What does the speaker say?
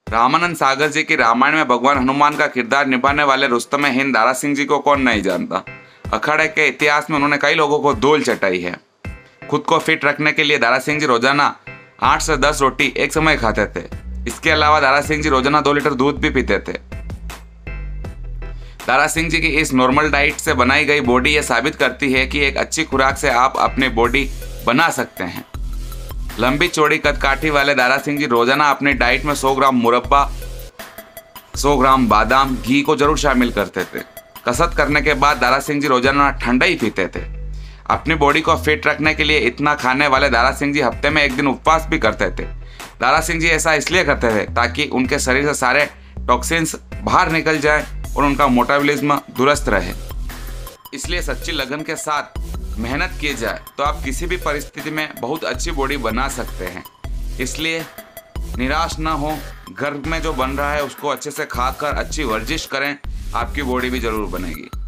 रामानंद सागर जी की रामायण में भगवान हनुमान का किरदार निभाने वाले रुस्तम हिंद दारा सिंह जी को कौन नहीं जानता। अखाड़े के इतिहास में उन्होंने कई लोगों को धूल चटाई है। खुद को फिट रखने के लिए दारा सिंह जी रोजाना 8 से 10 रोटी एक समय खाते थे। इसके अलावा दारा सिंह जी रोजाना 2 लीटर दूध भी पीते थे। दारा सिंह जी की इस नॉर्मल डाइट से बनाई गई बॉडी यह साबित करती है कि एक अच्छी खुराक से आप अपनी बॉडी बना सकते हैं। लंबी चौड़ी कदकाठी वाले दारा सिंह जी रोजाना अपनी डाइट में 100 ग्राम मुरब्बा, 100 ग्राम बादाम, घी को जरूर शामिल करते थे। कसरत करने के बाद दारा सिंह जी रोजाना ठंडा ही पीते थे। अपनी बॉडी को फिट रखने के लिए इतना खाने वाले दारा सिंह जी हफ्ते में 1 दिन उपवास भी करते थे। दारा सिंह जी ऐसा इसलिए करते थे ताकि उनके शरीर से सारे टॉक्सिन्स बाहर निकल जाए और उनका मेटाबॉलिज्म दुरुस्त रहे। इसलिए सच्ची लगन के साथ मेहनत की जाए तो आप किसी भी परिस्थिति में बहुत अच्छी बॉडी बना सकते हैं। इसलिए निराश ना हो, घर में जो बन रहा है उसको अच्छे से खाकर अच्छी वर्जिश करें, आपकी बॉडी भी जरूर बनेगी।